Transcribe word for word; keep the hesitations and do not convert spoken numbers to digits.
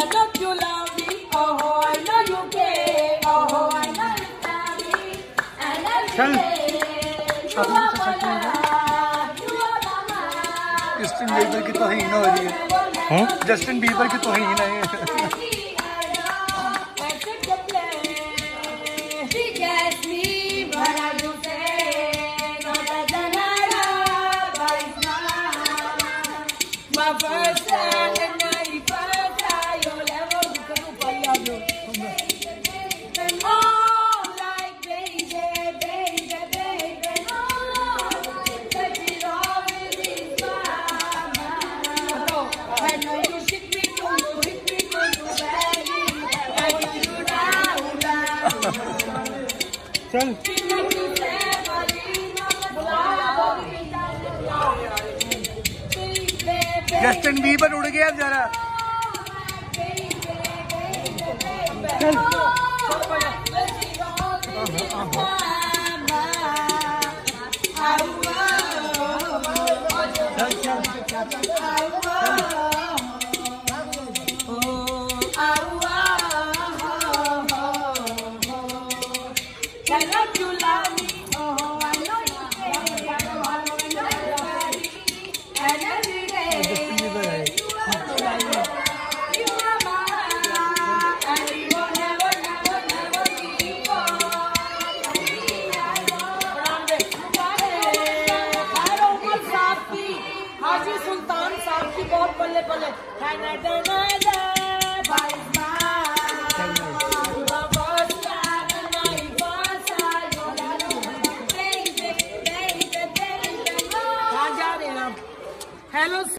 don't you love me? Oh, I know you care. Oh, I know you love me. And every day, you are my love. You are my love. Justin Bieber की तौहीन हो रही है। हाँ? Justin Bieber की तौहीन है ये। First time and now you first time you'll ever become for you. Oh, like baby, baby, baby, oh, that it always is mama. I know you should be good, you should be good, you baby, and you down, down. चल Justin Bieber उड़ गया जरा चल हाजी सुल्तान साहब की बहुत बल्ले बल्ले कहाँ जा रहे हैं हम? हेलो।